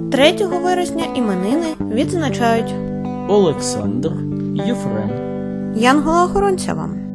3 вересня іменини відзначають Олександр, Єфрем. Янгола-охоронця вам.